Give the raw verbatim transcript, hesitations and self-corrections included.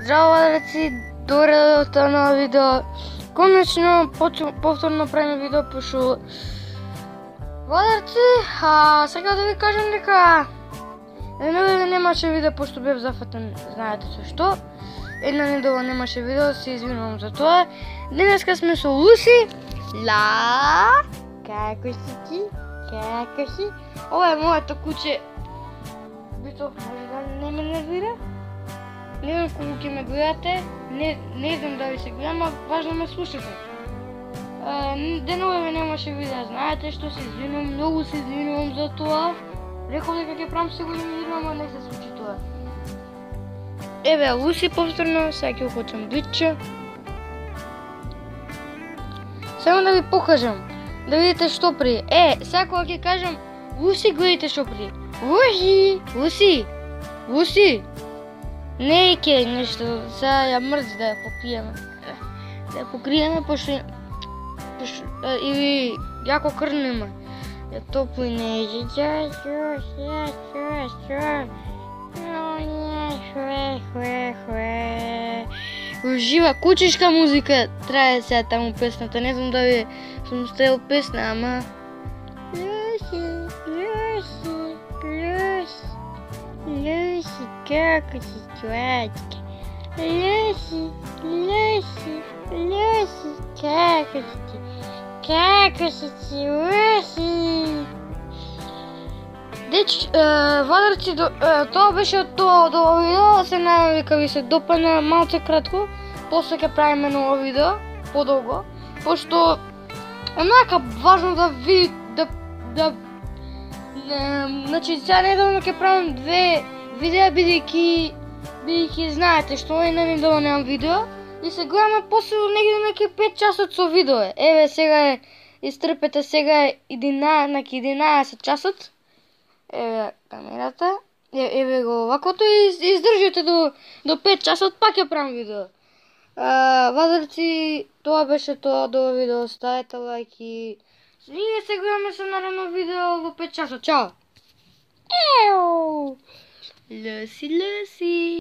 Здраво, раци, добре дојдовте на видео. Конечно, повторно правиме видео, пошто Вадарци, а сега да ви кажам дека една немаше видео, пошто бев зафатен, знаете со што. Една недела немаше видео, се извинувам за тоа. Денеска сме со Луси. Ла, како си ти? Како си? Ова е моето куче. Битов може да не ме нервира? Не знам кога ќе ме гледате, не, не знам дали се гледам, а важно ме слушате. Денове немаше видео, знаете што, се извинувам, многу се извинувам за тоа. Реков дека ќе правам сега видео, ама не се случи тоа. Еве Луси повторно, сега ќе ухочам диче. Само да ви покажам, да видите што при. Е, сега кога ќе кажам Луси, гледайте што при. Луси, Луси, Луси. Не е ке нешто, сега ја мрзи да ја попиеме. Да ја покриеме, пошто или јако крнеме. Ја топло не е. Ча, ча, ча, ча, ча. Ужива, кучешка музика трае сега таму песната. Не знам дали сум ставил песна, ама Луси, Луси, Луси, Луси, како си човечка? Луси, Луси, Луси, како си ти? Како си ти, Луси? Деч, Вадарци, тоа беше тоа од ова видео. Се надам дека ви се допадна малце кратко. После ќе правиме ново видео, подолго. Пошто онака важно да ви да да значи сега недовно ќе правам две видеа, бидејќи бидејќи знаете што една недела немам видео и се гледаме после негде неки пет часот со видео. Еве сега е, изтрпете, сега е единаесет, единаесет часот. Еве камерата. Еве го овакото и издржите до до пет часот, пак ќе правам видео. А, Вадарци, тоа беше тоа до видео. Ставете лайк и ние се гледаме со наредно видео во пет часот. Чао! Еу! Луси, Луси!